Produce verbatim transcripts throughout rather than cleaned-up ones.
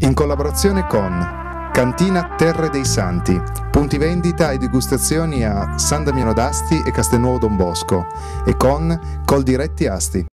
in collaborazione con Cantina Terre dei Santi, punti vendita e degustazioni a San Damiano d'Asti e Castelnuovo Don Bosco, e con Coldiretti Asti.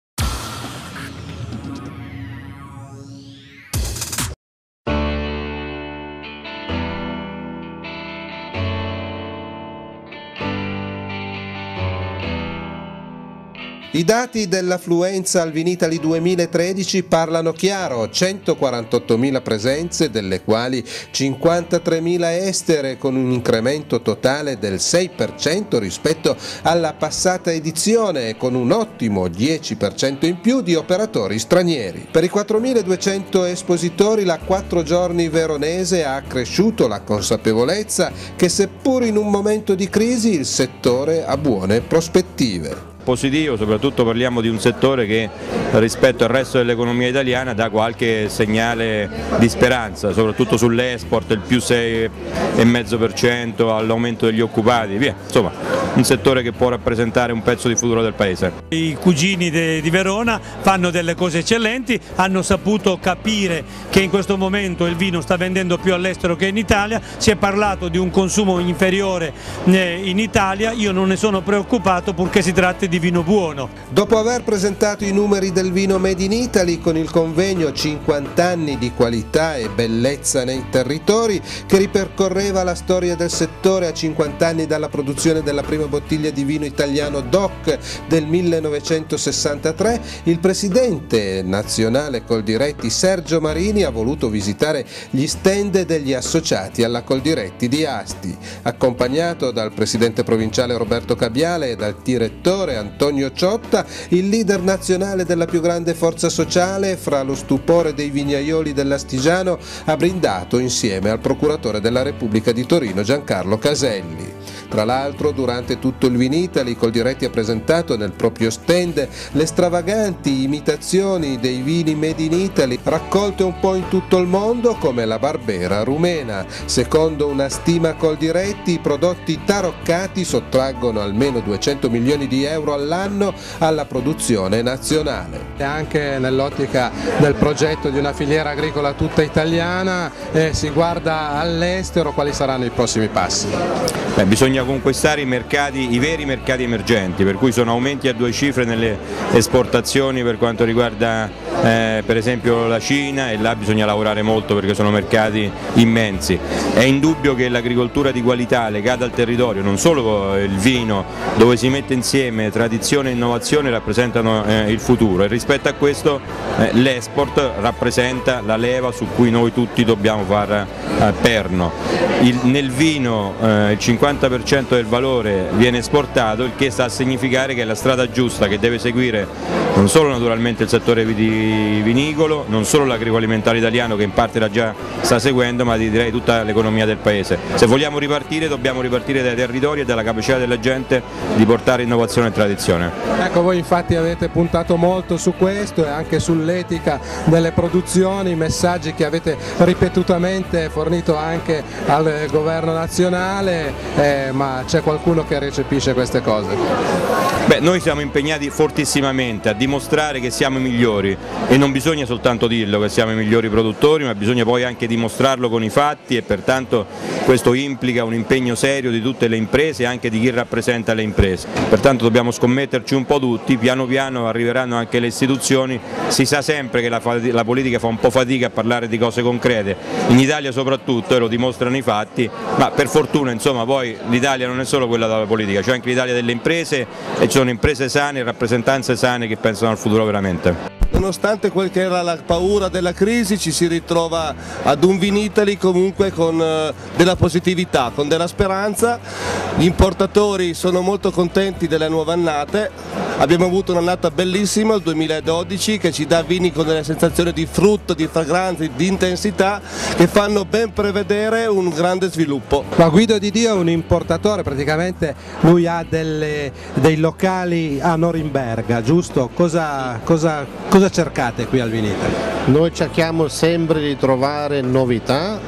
I dati dell'affluenza al Vinitaly duemilatredici parlano chiaro: centoquarantottomila presenze, delle quali cinquantatremila estere, con un incremento totale del sei per cento rispetto alla passata edizione, con un ottimo dieci per cento in più di operatori stranieri. Per i quattromiladuecento espositori la quattro giorni veronese ha accresciuto la consapevolezza che, seppur in un momento di crisi, il settore ha buone prospettive. Positivo, soprattutto parliamo di un settore che rispetto al resto dell'economia italiana dà qualche segnale di speranza, soprattutto sull'export, il più sei virgola cinque per cento, all'aumento degli occupati, via, insomma un settore che può rappresentare un pezzo di futuro del paese. I cugini de, di Verona fanno delle cose eccellenti, hanno saputo capire che in questo momento il vino sta vendendo più all'estero che in Italia, si è parlato di un consumo inferiore in Italia, io non ne sono preoccupato purché si tratti di vino buono. Dopo aver presentato i numeri del vino Made in Italy con il convegno cinquanta anni di qualità e bellezza nei territori, che ripercorreva la storia del settore a cinquanta anni dalla produzione della prima bottiglia di vino italiano D O C del millenovecentosessantatré, il presidente nazionale Coldiretti Sergio Marini ha voluto visitare gli stand degli associati alla Coldiretti di Asti. Accompagnato dal presidente provinciale Roberto Cabiale e dal direttore Antonio Ciotta, il leader nazionale della più grande forza sociale, fra lo stupore dei vignaioli dell'Astigiano, ha brindato insieme al procuratore della Repubblica di Torino Giancarlo Caselli. Tra l'altro, durante tutto il Vinitaly, Coldiretti ha presentato nel proprio stand le stravaganti imitazioni dei vini Made in Italy raccolte un po' in tutto il mondo, come la Barbera rumena. Secondo una stima Coldiretti, i prodotti taroccati sottraggono almeno duecento milioni di euro all'anno alla produzione nazionale. E anche nell'ottica del progetto di una filiera agricola tutta italiana, eh, si guarda all'estero, quali saranno i prossimi passi? Beh, bisogna conquistare i mercati, i veri mercati emergenti, per cui sono aumenti a due cifre nelle esportazioni per quanto riguarda eh, per esempio la Cina, e là bisogna lavorare molto perché sono mercati immensi. È indubbio che l'agricoltura di qualità legata al territorio, non solo il vino, dove si mette insieme tradizione e innovazione, rappresentano eh, il futuro, e rispetto a questo eh, l'export rappresenta la leva su cui noi tutti dobbiamo far eh, perno. Il, nel vino eh, il cinquanta per cento del valore viene esportato, il che sta a significare che è la strada giusta che deve seguire non solo naturalmente il settore vinicolo, non solo l'agroalimentare italiano, che in parte la già sta seguendo, ma direi tutta l'economia del paese. Se vogliamo ripartire, dobbiamo ripartire dai territori e dalla capacità della gente di portare innovazione e tradizione. Ecco, voi infatti avete puntato molto su questo e anche sull'etica delle produzioni, messaggi che avete ripetutamente fornito anche al governo nazionale, eh, ma c'è qualcuno che recepisce queste cose? Beh, noi siamo impegnati fortissimamente a dimostrare che siamo i migliori, e non bisogna soltanto dirlo che siamo i migliori produttori, ma bisogna poi anche dimostrarlo con i fatti, e pertanto questo implica un impegno serio di tutte le imprese e anche di chi rappresenta le imprese. Pertanto dobbiamo scommetterci un po' tutti, piano piano arriveranno anche le istituzioni. Si sa sempre che la, la politica fa un po' fatica a parlare di cose concrete, in Italia soprattutto, e lo dimostrano i fatti, ma per fortuna insomma poi l'Italia non è solo quella della politica, c'è anche l'Italia delle imprese, e ci sono imprese sane e rappresentanze sane che pensano al futuro veramente. Nonostante quel che era la paura della crisi, ci si ritrova ad un Vinitaly comunque con eh, della positività, con della speranza. Gli importatori sono molto contenti delle nuove annate, abbiamo avuto un'annata bellissima, il duemiladodici, che ci dà vini con delle sensazioni di frutto, di fragranze, di intensità, che fanno ben prevedere un grande sviluppo. Ma Guido Di Dio è un importatore, praticamente lui ha delle, dei locali a Norimberga, giusto? Cosa, cosa, cosa cercate qui al Vinitaly? Noi cerchiamo sempre di trovare novità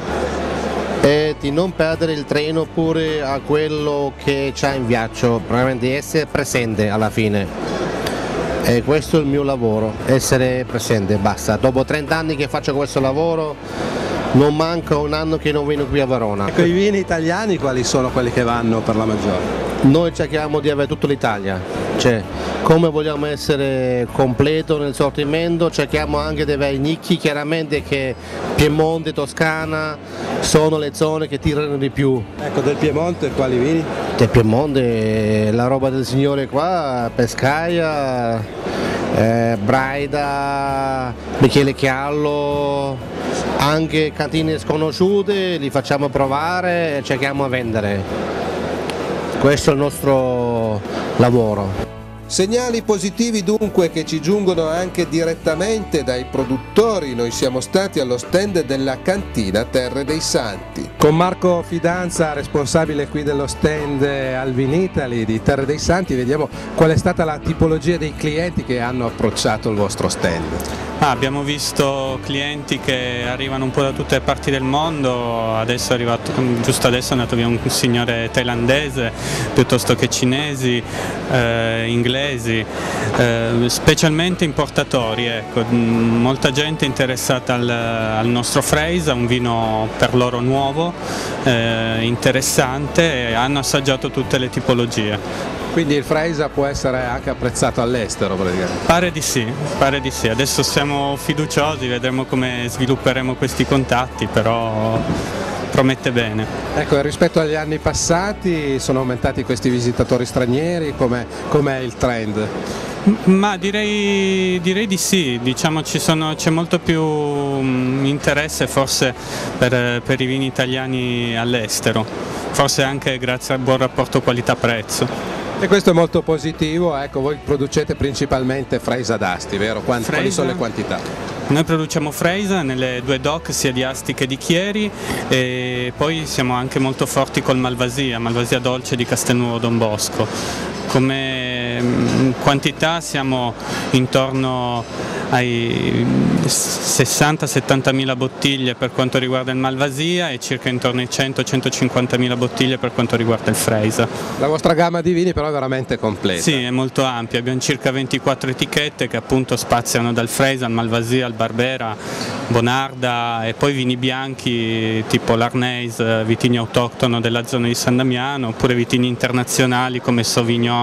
e di non perdere il treno pure a quello che c'è in viaggio, probabilmente di essere presente alla fine. E questo è il mio lavoro, essere presente, basta. Dopo trenta anni che faccio questo lavoro non manca un anno che non vengo qui a Verona. Ecco, i vini italiani quali sono quelli che vanno per la maggiore? Noi cerchiamo di avere tutta l'Italia, cioè come vogliamo essere completo nel sortimento cerchiamo anche di avere i nicchi, chiaramente che Piemonte, Toscana sono le zone che tirano di più. Ecco, del Piemonte quali vini? Del Piemonte la roba del signore qua, Pescaia, eh, Braida, Michele Chiallo, anche cantine sconosciute li facciamo provare e cerchiamo a vendere. Questo è il nostro lavoro. Segnali positivi dunque che ci giungono anche direttamente dai produttori. Noi siamo stati allo stand della cantina Terre dei Santi. Con Marco Fidanza, responsabile qui dello stand al Vinitaly di Terre dei Santi, vediamo qual è stata la tipologia dei clienti che hanno approcciato il vostro stand. Ah, abbiamo visto clienti che arrivano un po' da tutte le parti del mondo, adesso è arrivato, giusto adesso è andato via un signore thailandese, piuttosto che cinesi, eh, inglesi, eh, specialmente importatori, ecco. Molta gente è interessata al, al nostro Freisa, un vino per loro nuovo, eh, interessante, e hanno assaggiato tutte le tipologie. Quindi il Freisa può essere anche apprezzato all'estero praticamente? Pare di sì, pare di sì, adesso siamo fiduciosi, vedremo come svilupperemo questi contatti, però promette bene. Ecco, rispetto agli anni passati sono aumentati questi visitatori stranieri, com'è, com'è il trend? Ma direi, direi di sì, diciamo c'è molto più um, interesse forse per, per i vini italiani all'estero, forse anche grazie al buon rapporto qualità-prezzo. E questo è molto positivo, ecco, voi producete principalmente Freisa d'Asti, vero? Quanti, Freisa, quali sono le quantità? Noi produciamo Freisa nelle due D O C, sia di Asti che di Chieri, e poi siamo anche molto forti col Malvasia, Malvasia dolce di Castelnuovo Don Bosco. Come quantità siamo intorno ai sessanta settanta mila bottiglie per quanto riguarda il Malvasia e circa intorno ai cento centocinquanta mila bottiglie per quanto riguarda il Freisa. La vostra gamma di vini però è veramente completa. Sì, è molto ampia, abbiamo circa ventiquattro etichette che appunto spaziano dal Freisa al Malvasia al Barbera, Bonarda, e poi vini bianchi tipo l'Arneis, vitigno autoctono della zona di San Damiano, oppure vitigni internazionali come Sauvignon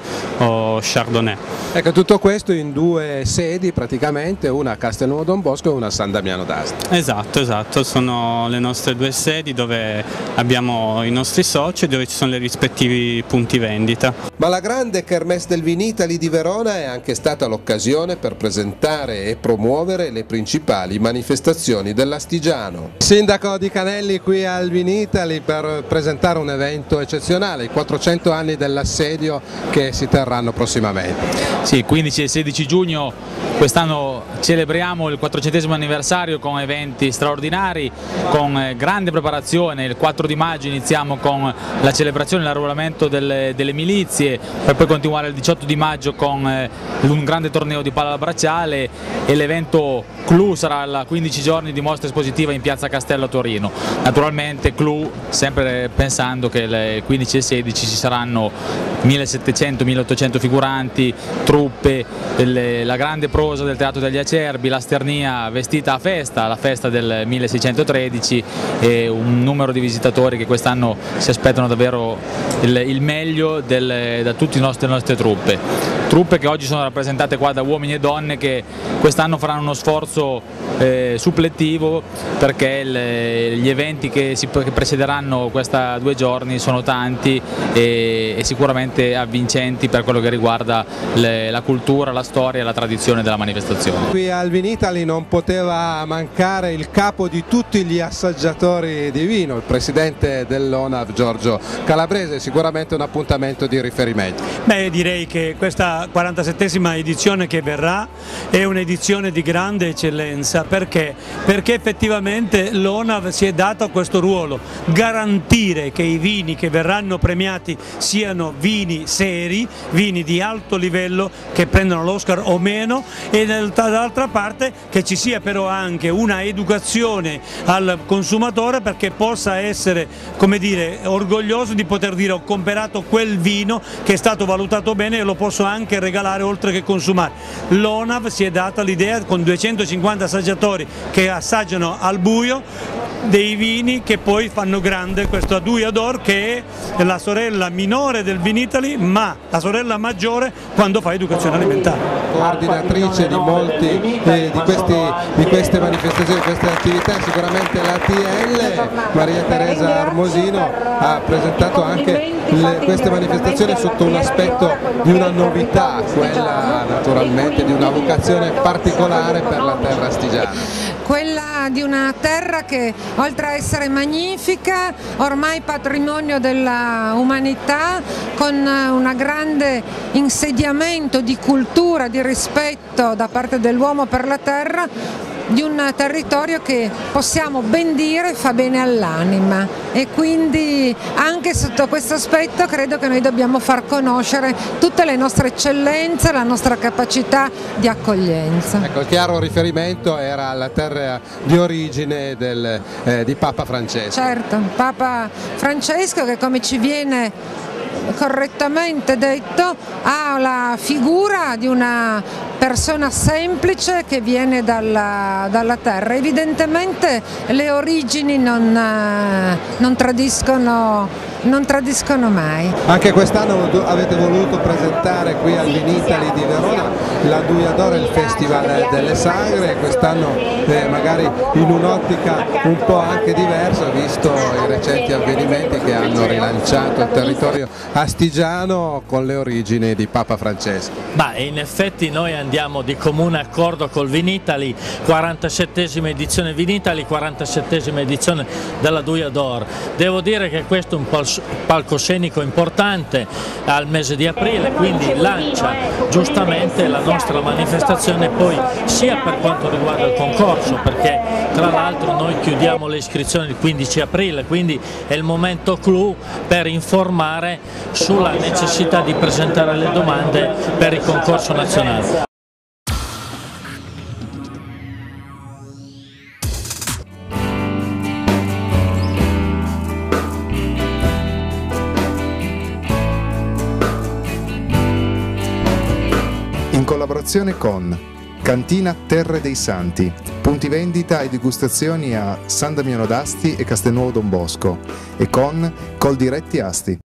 o Chardonnay. Ecco, tutto questo in due sedi praticamente, una a Castelnuovo Don Bosco e una a San Damiano d'Asti. Esatto, esatto, sono le nostre due sedi dove abbiamo i nostri soci e dove ci sono i rispettivi punti vendita. Ma la grande Kermesse del Vinitaly di Verona è anche stata l'occasione per presentare e promuovere le principali manifestazioni dell'Astigiano. Sindaco Di Canelli qui al Vinitaly per presentare un evento eccezionale, i quattrocento anni dell'assedio che si terranno prossimamente. Sì, quindici e sedici giugno quest'anno celebriamo il quattrocentesimo anniversario con eventi straordinari, con grande preparazione. Il quattro di maggio iniziamo con la celebrazione e l'arruolamento delle, delle milizie, per poi continuare il diciotto di maggio con eh, un grande torneo di palla bracciale, e l'evento clou sarà la quindici giorni di mostra espositiva in Piazza Castello a Torino. Naturalmente clou sempre pensando che le quindici e sedici ci saranno millesettecento milleottocento figuranti, truppe, le, la grande prosa del Teatro degli Acerbi, la Sternia vestita a festa, la festa del milleseicentotredici, e un numero di visitatori che quest'anno si aspettano davvero il, il meglio del, da tutte le nostre, le nostre truppe. Truppe che oggi sono rappresentate qua da uomini e donne che quest'anno faranno uno sforzo eh, suppletivo, perché il, gli eventi che, si, che precederanno questi due giorni sono tanti e, e sicuramente avvincenti per quello che riguarda le, la cultura, la storia e la tradizione della manifestazione. Qui al Vinitaly non poteva mancare il capo di tutti gli assaggiatori di vino, il presidente dell'O N A V Giorgio Calabrese, sicuramente un appuntamento di riferimento. Beh, direi che questa quarantasettesima edizione che verrà è un'edizione di grande eccellenza. Perché? Perché effettivamente l'O N A V si è dato questo ruolo, garantire che i vini che verranno premiati siano vini seri, vini di alto livello che prendono l'Oscar o meno, e dall'altra parte che ci sia però anche una educazione al consumatore perché possa essere, come dire, orgoglioso di poter dire ho comprato quel vino che è stato valutato bene e lo posso anche regalare oltre che consumare. L'ONAV si è data l'idea con duecentocinquanta assaggiatori che assaggiano al buio dei vini che poi fanno grande questo Due d'Or, che è la sorella minore del Vinitaly ma la sorella maggiore quando fa educazione alimentare. Coordinatrice di molti eh, di, questi, di queste manifestazioni, di queste attività, sicuramente l'A T L. Maria Teresa Armosino ha presentato anche le, queste manifestazioni sotto un aspetto di una novità, quella naturalmente di una vocazione particolare per la terra astigiana. Quella di una terra che oltre a essere magnifica, ormai patrimonio della umanità, con un grande insediamento di cultura, di rispetto da parte dell'uomo per la terra, di un territorio che possiamo ben dire fa bene all'anima, e quindi anche sotto questo aspetto credo che noi dobbiamo far conoscere tutte le nostre eccellenze, la nostra capacità di accoglienza. Ecco, il chiaro riferimento era alla terra di origine del, eh, di Papa Francesco. Certo, Papa Francesco che, come ci viene correttamente detto, ha la figura di una persona semplice che viene dalla, dalla terra. Evidentemente le origini non, non, tradiscono, non tradiscono mai. Anche quest'anno avete voluto presentare qui al Vinitaly di Verona la Due d'Or, il Festival delle Sagre, quest'anno eh, magari in un'ottica un po' anche diversa, visto i recenti avvenimenti che hanno rilanciato il territorio astigiano con le origini di Papa Francesco. Ma in effetti noi andiamo di comune accordo col Vinitaly, quarantasettesima edizione Vinitaly, quarantasettesima edizione della Due d'Or. Devo dire che questo è un palcoscenico importante al mese di aprile, quindi lancia giustamente la nostra manifestazione, poi sia per quanto riguarda il concorso, perché tra l'altro noi chiudiamo le iscrizioni il quindici aprile, quindi è il momento clou per informare sulla necessità di presentare le domande per il concorso nazionale. In collaborazione con Cantina Terre dei Santi, punti vendita e degustazioni a San Damiano d'Asti e Castelnuovo Don Bosco, e con Coldiretti Asti.